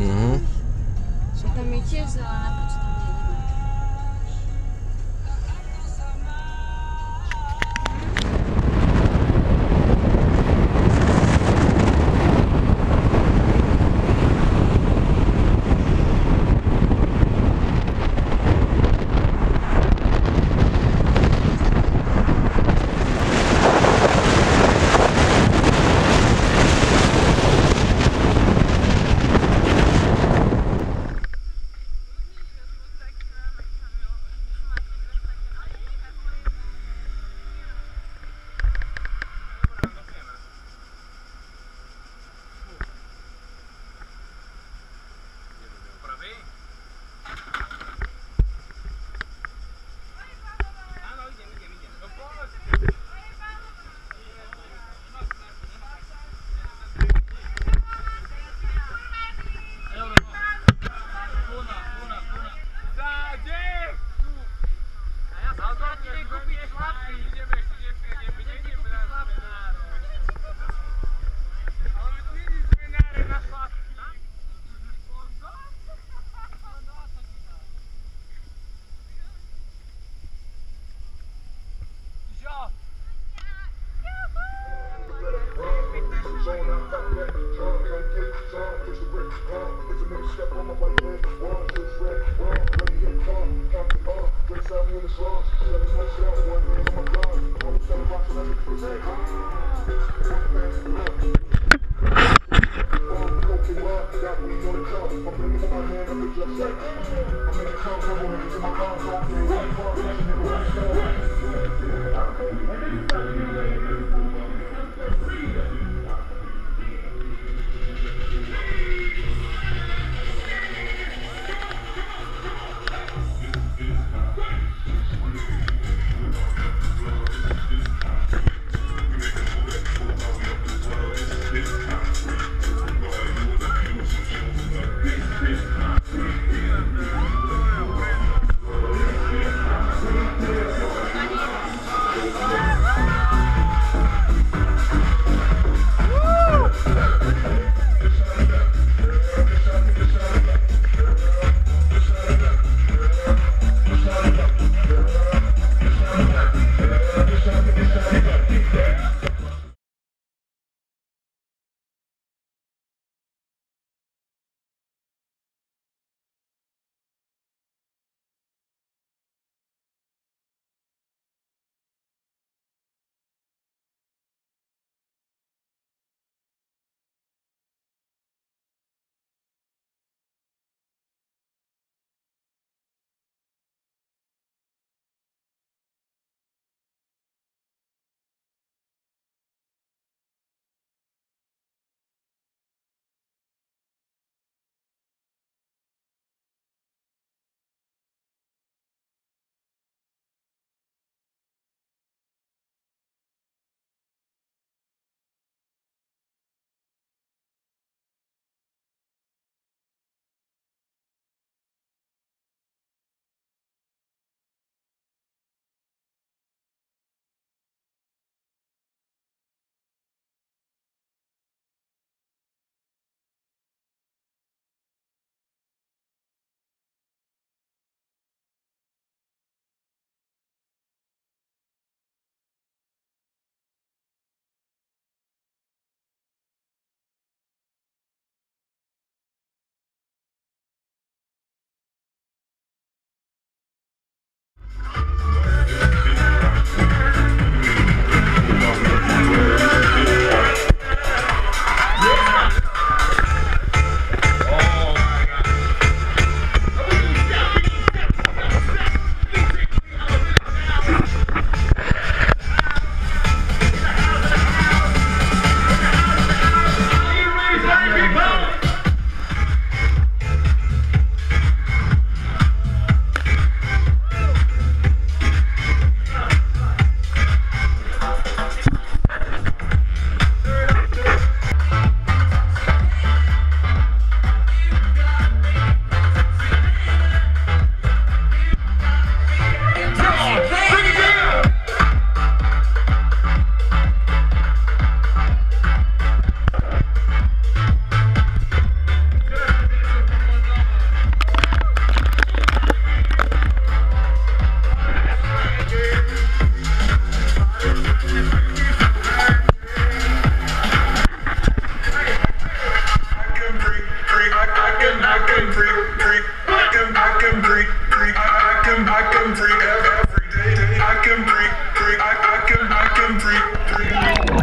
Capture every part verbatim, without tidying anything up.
Mhm. Že tam je tiež zelená, prečo tam nejdeme? Thank you. can, I can freak, freak. I can, I can freak, freak. I, I can, I can freak every, every day, day. I can freak, freak. I, I can, I can freak, freak.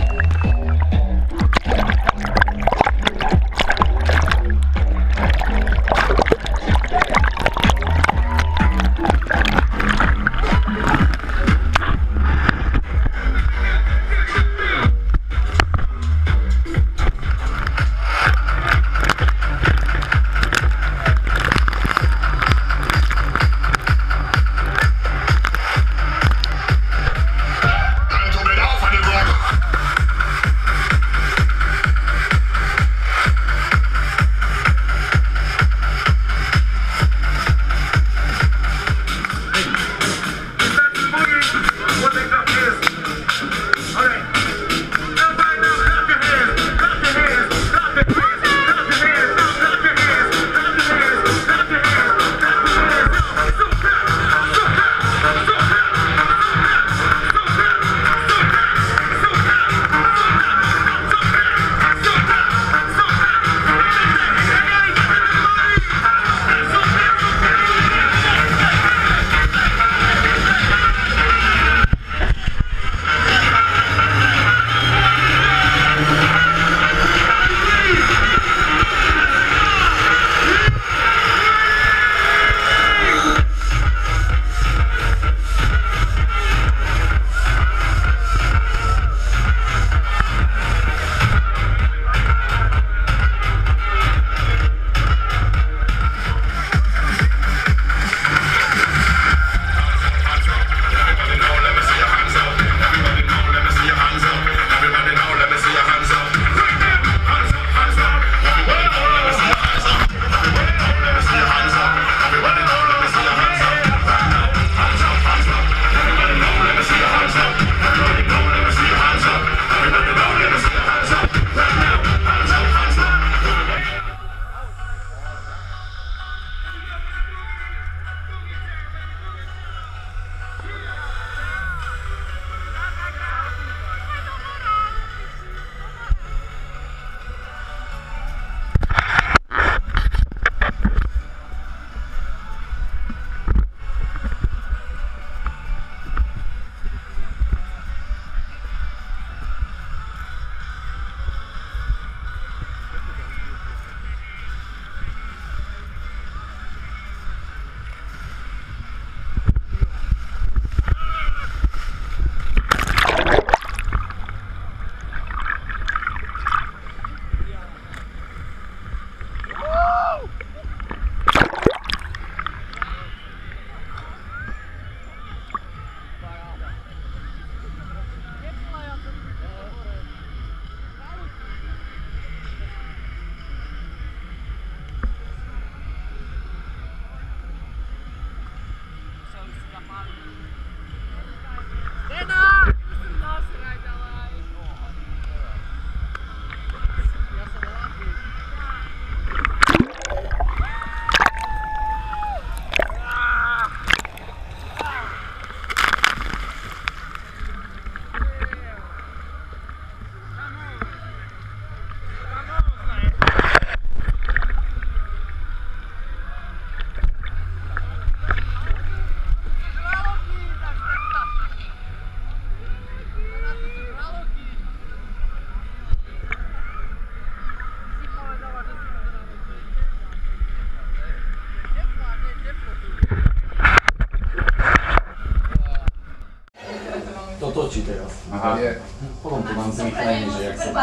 točí teraz. Aha. Je. Potom to mám zrýchlenie, že jak sa...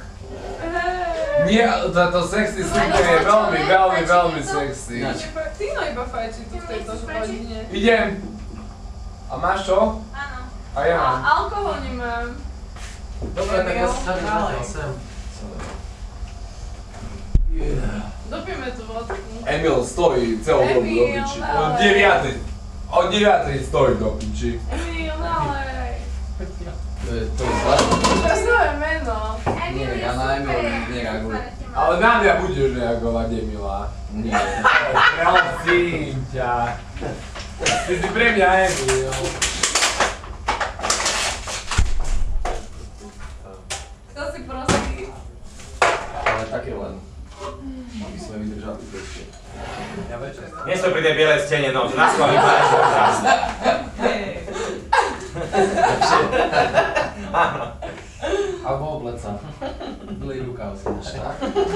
Nie, táto sexy sukňa je veľmi, veľmi, veľmi sexy. Ty no iba fajči tu v tejto hodine. Idem. A máš čo? Áno. A ja mám. A alkohol nemám. Dobre, tak ja sa tady zatiaľ sem. Dopijeme tu vodku. Emil stojí celú dobu do piči. Od deviatej. Od deviatej stojí do piči. Emil, nalej. To je, to je zvláštne. To je svoje meno. Nie, ja na Emil nereagujem. Ale na mňa budeš reagovať, Emila. Nie. Prosím ťa. Ty si pre mňa Emil. Kto si prostý? Ale také len. Aby sme sme vydržali ešte. Ja večer. Nie sú pri tej bielej stene, no, že na schvál vypáraš podcast. Alebo obleca. Dlý rukav si dáš, tak?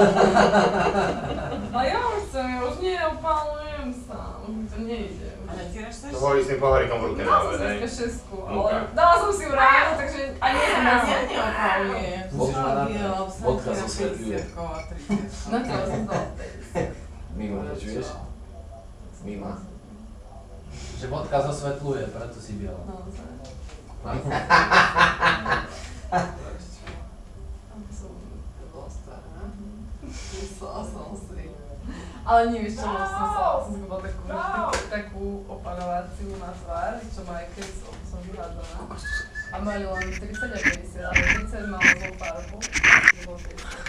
A ja už chcem, ja už neopálujem sa. Už to nejde. To boli s tým pohorikom v ruke Dala na som si obed, hej? dneska šesku, Nuka. ale dala som si ju ráno, takže ani nie som Ja ráno. neopálujem. Musíš mať na Biela, vodka obsadka, zo svetľuje. päťdesiatkou a tridsať. Na to som dala. Mimo, počuješ? Mimo. Že vodka zosvetľuje, preto si biela. Naozaj. Som bola stará. Myslela som si. Ale nie, vieš čo, som sa, som si kúpila takú, takú, takú opanovaciu na tvár, čo má aj keď som vyhádzaná. A mali len tridsať a päťdesiat, ale tridsať malo zlú farbu. To bolo päťdesiat.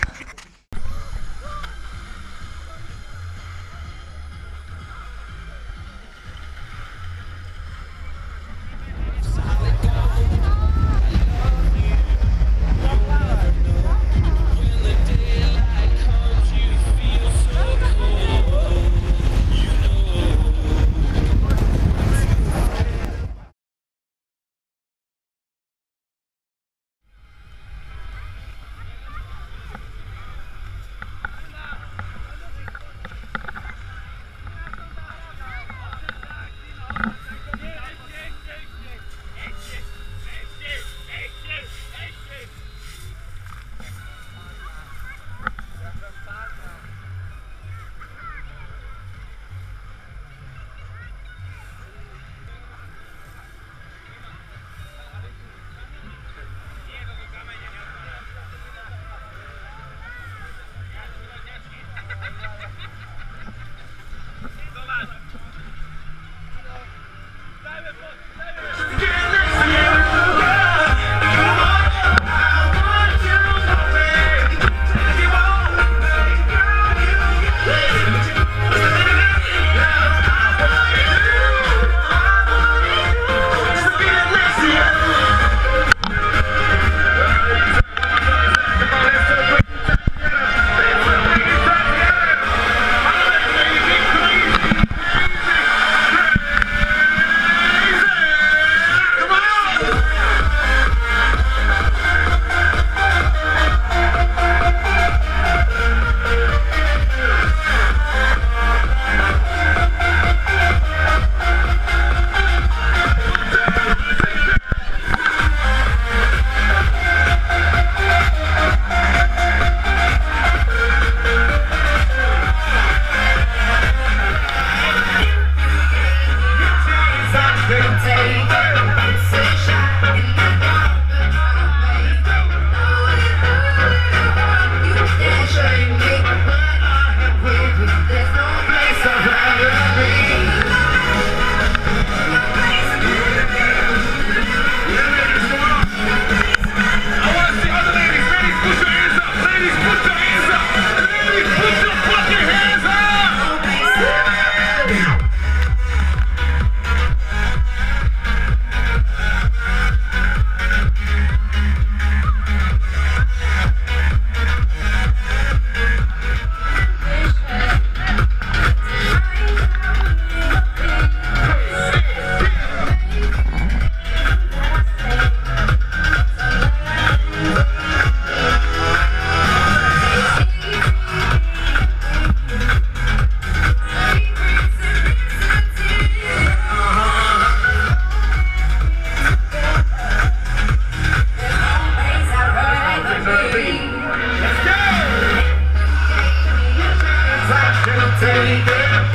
Take it.